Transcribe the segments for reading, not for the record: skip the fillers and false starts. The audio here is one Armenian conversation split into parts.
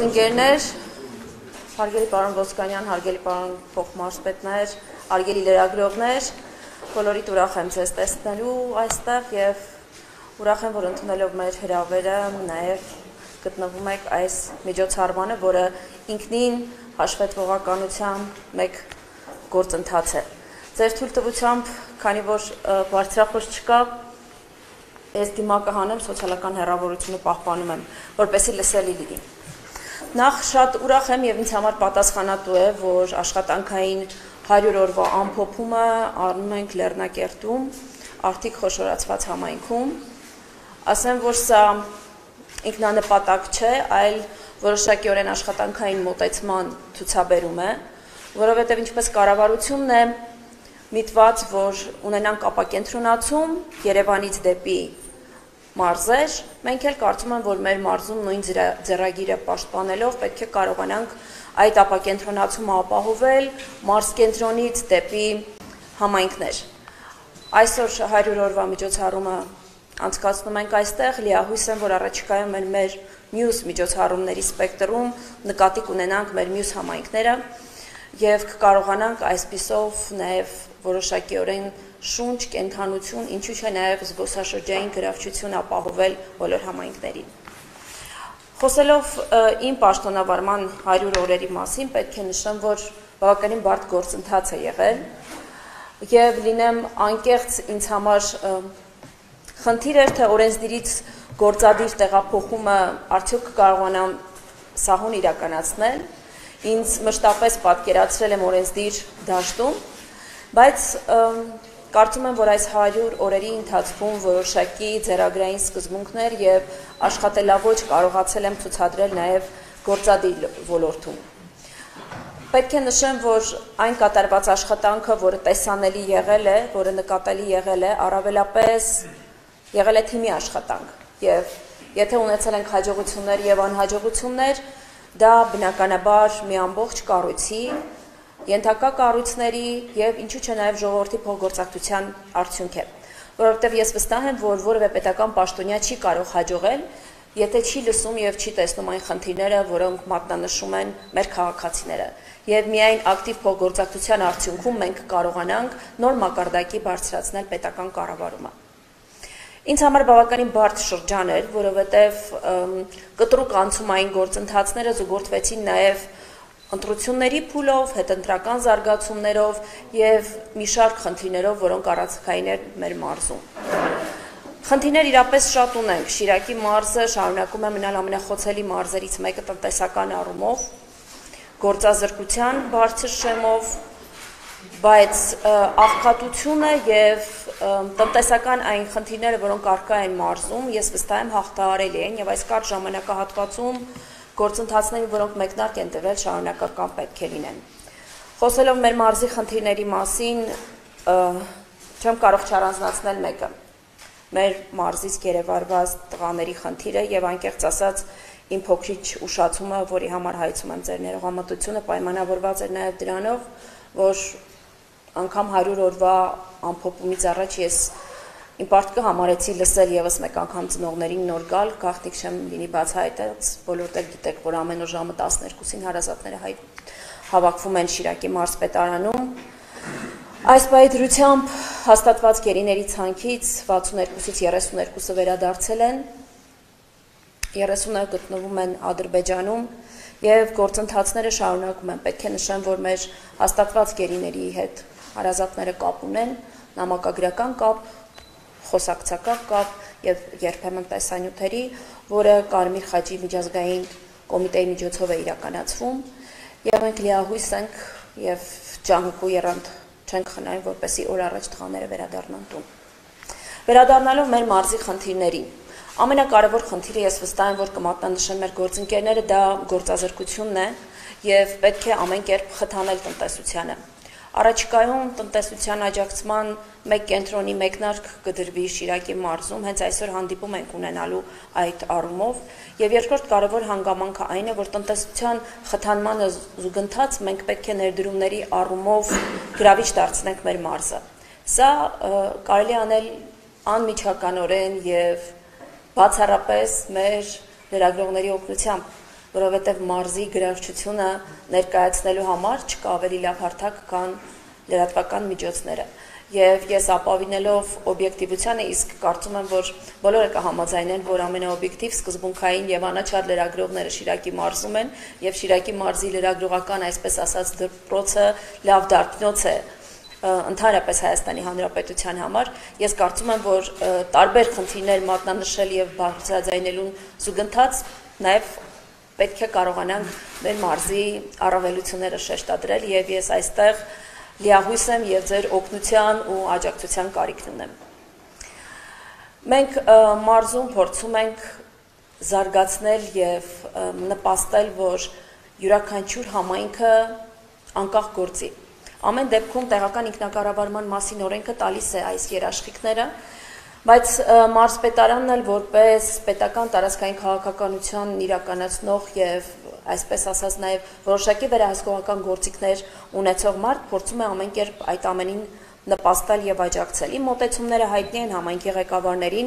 Ընկերներ, հարգելի պարոն Ոսկանյան, հարգելի պարոն փոխմարզպետներ, հարգելի լրագրողներ, բոլորիդ ուրախ եմ ձեզ տեսնելու այստեղ եւ ուրախ եմ, որ ընդունելով մեր հրավերը նաեւ գտնվում եք այս միջոցառմանը, որը ինքնին հաշվետվողականությամբ մեկ գործընթաց է։ Ձեր թույլտվությամբ, քանի որ բարձրախոս չկա, ես դիմակը հանեմ, սոցիալական հեռավորությունը պահպանում եմ, որպեսզի լսելի լինի։ Նախ շատ ուրախ եմ եւ ինձ համար պատասխանատու է, որ աշխատանքային 100 օրվա ամփոփումը առնում ենք Լեռնակերտում, արդիկ խոշորացված համայնքում։ Ասեմ, որ սա ինքնանպատակ չէ, այլ որոշակիորեն աշխատանքային մոտեցման ցուցաբերում է, որովհետեւ ինչպես կառավարությունն է միտված, որ ունենանք ապակենտրոնացում Երևանից դեպի մարզեր, մենք էլ կարծում եմ, որ մեր մարզում նույն ձեռագիրը պաշտպանելով պետք է կարողանանք այդ ապակենտրոնացումը ապահովել մարզկենտրոնից դեպի համայնքներ։ Այսօր 100 օրվա միջոցառումը անցկացնում ենք այստեղ, լիահույս եմ, որ առաջիկայում մեր մյուս միջոցառումների սպեկտրում նկատի կունենանք մեր մյուս համայնքները եւ կկարողանանք այսպիսով նաեւ որոշակիորեն շունչ, կենթանություն, ինչու՞ չէ նաև զբոսաշրջային գրավչություն ապահովել բոլոր համայնքներին։ Խոսելով իմ պաշտոնավարման 100 օրերի մասին, պետք է նշեմ, որ բավականին բարդ գործընթաց է եղել եւ լինեմ անկեղծ, ինձ համար խնդիր էր, թե օրենսդիրից գործադիր տեղափոխումը արդյոք կկարողանամ սահուն իրականացնել։ Ինձ մշտապես պատկերացրել եմ օրենսդիր դաշտում, բայց կարծում եմ, որ այս 100 օրերի ընթացքում որոշակի ձեռագրային սկզբունքներ եւ աշխատելաոճ կարողացել եմ ցուցադրել նաեւ գործադիր ոլորտում։ Պետք է նշեմ, որ այն կատարված աշխատանքը, որը տեսանելի եղել է, որը նկատելի եղել է, առավելապես եղել է թիմի աշխատանք եւ եթե ունեցել ենք հաջողություններ եւ անհաջողություններ, դա բնականաբար մի ամբողջ կառույցի ենթակա կառույցների եւ ինչու՞ չէ նաեւ ժողովրդի փոխգործակցության արդյունք է, որովհետեւ ես վստահ եմ, որ որևէ պետական պաշտոնյա չի կարող հաջողել, եթե չի լսում եւ չի տեսնում այն խնդիրները, որոնք մատնանշում են մեր քաղաքացիները, եւ միայն ակտիվ փոխգործակցության արդյունքում մենք կարողանանք նոր մակարդակի բարձրացնել պետական կառավարումը։ Ինձ համար բավականին բարդ շրջան էր, որովհետեւ կտրուկ անցումային գործընթացները զուգորդվեցին նաեւ ընտրությունների փուլով, հետընտրական զարգացումներով եւ մի շարք խնդիրներով, որոնք առանցքային էր մեր մարզում։ Խնդիրներ իրապես շատ ունենք։ Շիրակի մարզը շարունակում է մնալ ամենախոցելի մարզերից մեկը տնտեսական առումով, գործազրկության բարձր շեմով, բայց աղքատությունը եւ տնտեսական այն խնդիրները, որոնք առկա են մարզում, ես վստահ եմ հաղթահարելի են եւ այս կարճ ժամանակահատվածում գործընթացների, որոնք մեկնարկ են տվել, շարունակական պետք է լինեն։ Խոսելով մեր մարզի խնդիրների մասին, չեմ կարող չառանձնացնել մեկը։ Մեր մարզից գերեվարված տղաների խնդիրը եւ անկեղծ ասած իմ փոքրիչ ուշացումը, որի համար հայցում եմ ձեր ներողամտությունը, պայմանավորված էր նաեւ դրանով, որ անգամ 100 օրվա ամփոփումից առաջ ես իմ պարտքը համարեցի լսել եւս մեկ անգամ ծնողներին նոր գալ, գաղտնիք չեմ լինի բացահայտած, բոլորդ էլ գիտեք, որ ամեն օր ժամը 12-ին հարազատները հավաքվում են Շիրակի մարզպետարանում։ Այս պայծրությամբ հաստատված գերիների ցանկից 62-ից 32-ը վերադարձել են, 30-ը գտնվում են Ադրբեջանում եւ գործընթացները շարունակում են։ Պետք է նշեմ, որ մեր հաստատված գերիների հետ հարազատները կապ ունեն, նամակագրական կապ, խոսակցական կապ եւ երբեմն տեսանյութերի, որը Կարմիր խաչի միջազգային կոմիտեի միջոցով է իրականացվում եւ մենք լիահույս ենք եւ ջանք ու երանդ չենք խնայում, որպեսզի օր առաջ տղաները վերադառնան տուն։ Վերադառնալով մեր մարզի խնդիրներին, ամենակարևոր խնդիրը ես վստահ եմ, որ կմատնանշեն մեր գործընկերները, դա գործազրկությունն է եւ պետք է ամեն կերպ խթանել տնտեսությանը։ Առաջիկայում տնտեսության աջակցման մեկ կենտրոնի մեկնարկ կդրվի Շիրակի մարզում, հենց այսօր հանդիպում ենք ունենալու այդ առումով եւ երկրորդ կարևոր հանգամանքը այն է, որ տնտեսության խթանմանը զուգընթաց մենք պետք է ներդրումների առումով գրավիչ դարձնենք մեր մարզը։ Սա կարելի անել անմիջականորեն եւ բացառապես մեր լրագրողների օգնությամբ, որովհետև մարզի գրավչությունը ներկայացնելու համար չկա ավելի լավ հարթակ, քան լրատվական միջոցները։ Եվ ես ապավինելով օբյեկտիվությանը, իսկ կարծում եմ, որ բոլորը կհամաձայնեն, որ ամենաօբյեկտիվ, սկզբունքային եւ անաչառ լրագրողները Շիրակի մարզում են, եւ Շիրակի մարզի լրագրողական, այսպես ասած, դպրոցը լավ դարբնոց է ընդհանրապես Հայաստանի Հանրապետության համար։ Ես կարծում եմ, որ տարբեր խնդիրներ մատնանշել եւ բարձրաձայնելուն զուգընթաց նաեւ պետք է կարողանանք մեր մարզի առավելությունները շեշտադրել եւ ես այստեղ լիահույս եմ եւ ձեր օգնության ու աջակցության կարիքն ունեմ։ Մենք մարզում փորձում ենք զարգացնել եւ նպաստել, որ յուրաքանչյուր համայնքը անկախ գործի։ Ամեն դեպքում տեղական ինքնակառավարման մասին օրենքը տալիս է այս երաշխիքները, բայց մարզպետարանն էլ որպես պետական տարածքային քաղաքականության իրականացնող եւ այսպես ասած նաև որոշակի վերահսկողական գործիքներ ունեցող մարդ փորձում է ամեն կերպ այդ ամենին նպաստել եւ աջակցել։ Իմ մոտեցումները հայտնի են համայնքի ղեկավարներին,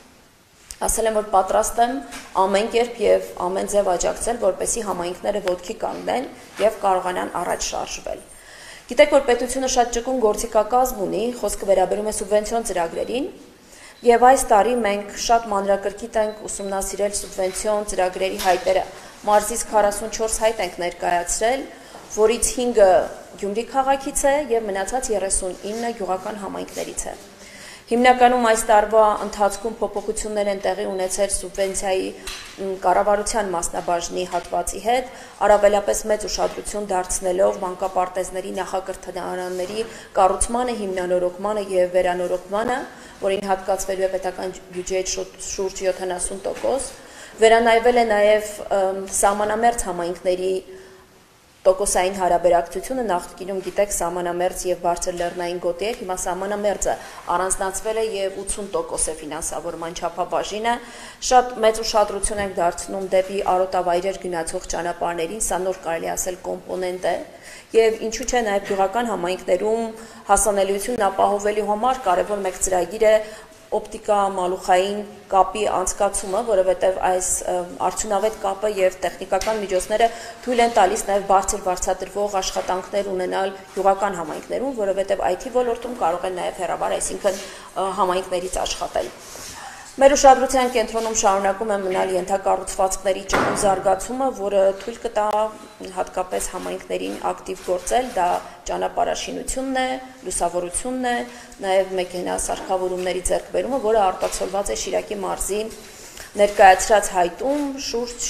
ասել եմ, որ պատրաստ եմ ամեն կերպ եւ ամեն ձև աջակցել, որպեսզի համայնքները ոտքի կանգնեն եւ կարողանան առաջ շարժվել։ Գիտեք, որ պետությունը շատ ճկուն գործիքակազմ ունի, խոսքը վերաբերում է սուբվենցիոն ծրագրերին, եւ այս տարի մենք շատ մանրակրկիտ ենք ուսումնասիրել սուբվենցիոն ծրագրերի հայտերը։ Մարզից 44 հայտ ենք ներկայացրել, որից 5-ը Գյումրի քաղաքից է եւ մնացած 39-ը գյուղական համայնքներից է։ Հիմնականում այս տարվա ընթացքում փոփոխություններ են տեղի ունեցել սուբվենցիայի կառավարության մասնաբաժնի հատվածի հետ, առավելապես մեծ ուշադրություն դարձնելով մանկապարտեզների նախակրթարանների կառուցմանը, հիմնանորոգմանը եւ վերանորոգմանը, որին հատկացվելու է պետական բյուջեից շուրջ 70%, վերանայվել է նաև սահմանամերձ համայնքների տոկոսային հարաբերակցությունը, նախկինում գիտեք սահմանամերձ եւ բարձր լեռնային գոտի էր, հիմա սահմանամերձը առանձնացվել է եւ 80% է ֆինանսավորման չափաբաժինը, շատ մեծ ուշադրություն ենք դարձնում դեպի արոտավայրեր գնացող ճանապարհներին, սա նոր կարելի ասել կոմպոնենտ է եւ ինչու՞ չէ նաեւ գյուղական համայնքներում հասանելիությունն ապահովելու համար կարեւոր մեկ ծրագիր է օպտիկա մալուխային կապի անցկացումը, որովհետև այս արդյունավետ կապը եւ տեխնիկական միջոցները թույլ են տալիս նաեւ բարձրատրվող աշխատանքներ ունենալ յուղական համայնքներում, որովհետև IT ոլորտում կարող են նաեւ հեռավար, այսինքն համայնքներից աշխատել։ Մեր ուշադրության կենտրոնում շարունակում է մնալ ենթակառուցվածքների ճկուն զարգացումը, որը թույլ կտա հատկապես համայնքներին ակտիվ գործել, դա ճանապարհաշինությունն է, լուսավորությունն է, նաև մեքենասարքավորումների ձեռքբերումը, որը արտացոլված է Շիրակի մարզի ներկայացրած հայտում, շուրջ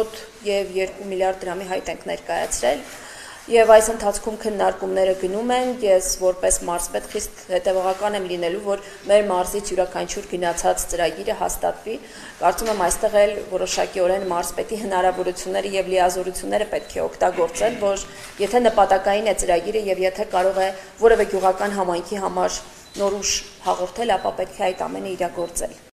7,2 միլիարդ դրամի հայտ ենք ներկայացրել, եւ այս ընթացքում քննարկումները գնում են, ես որպես մարզպետ խիստ հետեւողական եմ լինելու, որ մեր մարզից յուրաքանչյուր գնացած ծրագիրը հաստատվի, կարծում եմ այստեղ էլ որոշակիորեն մարզպետի հնարավորությունները եւ լիազորությունները պետք է օգտագործել, որ եթե նպատակային է ծրագիրը եւ եթե կարող է որևէ գյուղական համայնքի համար նոր ուժ հաղորդել, ապա պետք է այդ ամենը իրագործել։